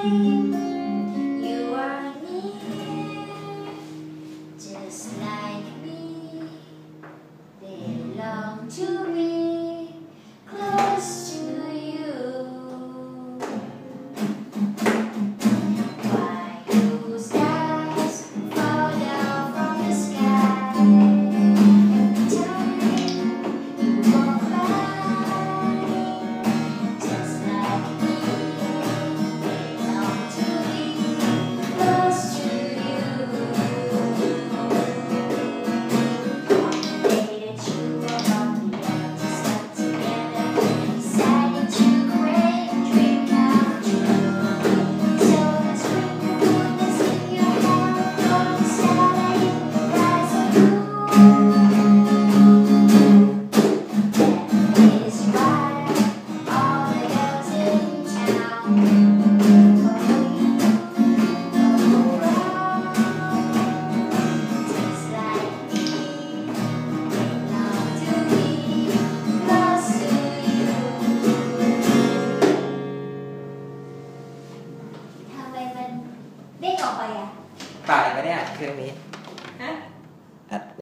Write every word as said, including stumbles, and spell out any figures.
You are near, just like me. Belong to me, close to you. Why do stars fall down from the sky every time you walk by? Just like me, belong to me, close to you. On the day that you were on the edge, stuck together, decided to create a dream come true. So let's bring the goodness in your heart, go inside and rise up.